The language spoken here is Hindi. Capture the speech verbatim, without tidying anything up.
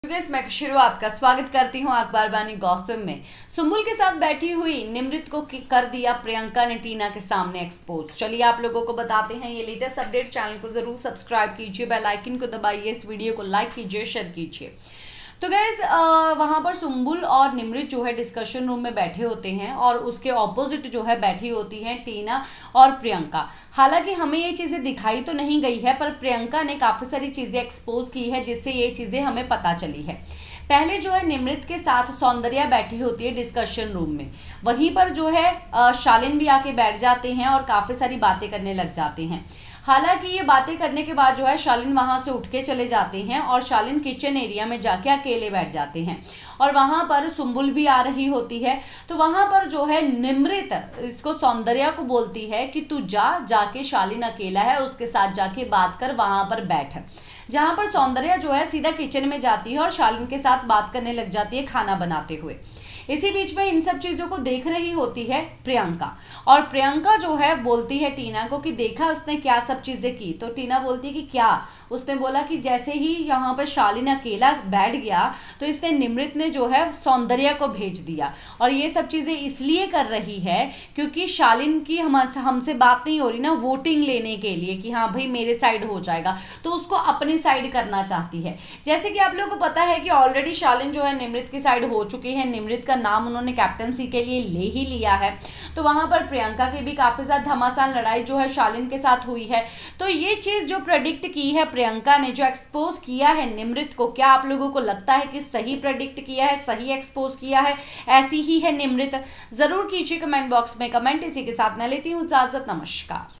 गाइस, मैं शुरू आपका स्वागत करती हूं अखबार बानी गॉसिप में। सुम्बुल के साथ बैठी हुई निमृत को कर दिया प्रियंका ने टीना के सामने एक्सपोज। चलिए आप लोगों को बताते हैं ये लेटेस्ट अपडेट। चैनल को जरूर सब्सक्राइब कीजिए, बेल आइकन को दबाइए, इस वीडियो को लाइक कीजिए, शेयर कीजिए। तो गाइज वहां पर सुम्बुल और निमृत जो है डिस्कशन रूम में बैठे होते हैं और उसके ऑपोजिट जो है बैठी होती हैं टीना और प्रियंका। हालांकि हमें ये चीजें दिखाई तो नहीं गई है, पर प्रियंका ने काफी सारी चीजें एक्सपोज की है जिससे ये चीजें हमें पता चली है। पहले जो है निमृत के साथ सौंदर्या बैठी होती है डिस्कशन रूम में, वहीं पर जो है शालिन भी आके बैठ जाते हैं और काफी सारी बातें करने लग जाते हैं। हालांकि ये बातें करने के बाद जो है शालिन वहां से उठ के चले जाते हैं और शालिन किचन एरिया में जाके अकेले बैठ जाते हैं और वहां पर सुम्बुल भी आ रही होती है। तो वहां पर जो है निमृत इसको सौंदर्या को बोलती है कि तू जा जाके शालिन अकेला है उसके साथ जाके बात कर, वहां पर बैठ। जहां पर सौंदर्या जो है सीधा किचन में जाती है और शालिन के साथ बात करने लग जाती है खाना बनाते हुए। इसी बीच में इन सब चीजों को देख रही होती है प्रियंका और प्रियंका जो है बोलती है टीना को कि देखा उसने क्या सब चीजें की। तो टीना बोलती है कि क्या? उसने बोला कि जैसे ही यहाँ पर शालिन अकेला बैठ गया तो इसने निमृत ने जो है सौंदर्या को भेज दिया और ये सब चीजें इसलिए कर रही है क्योंकि शालिन की हम हमसे बात नहीं हो रही ना वोटिंग लेने के लिए कि हाँ भाई मेरे साइड हो जाएगा, तो उसको अपनी साइड करना चाहती है। जैसे कि आप लोगों को पता है कि ऑलरेडी शालिन जो है निमृत की साइड हो चुकी है, निमृत का नाम उन्होंने कैप्टनसी के लिए ले ही लिया है। तो वहां पर प्रियंका की भी काफी ज्यादा घमासान लड़ाई जो है शालिन के साथ हुई है। तो ये चीज जो प्रेडिक्ट की है प्रियंका ने, जो एक्सपोज किया है निमृत को, क्या आप लोगों को लगता है कि सही प्रेडिक्ट किया है, सही एक्सपोज किया है, ऐसी ही है निमृत? जरूर कीजिए कमेंट बॉक्स में कमेंट। इसी के साथ मैं लेती हूँ इजाजत, नमस्कार।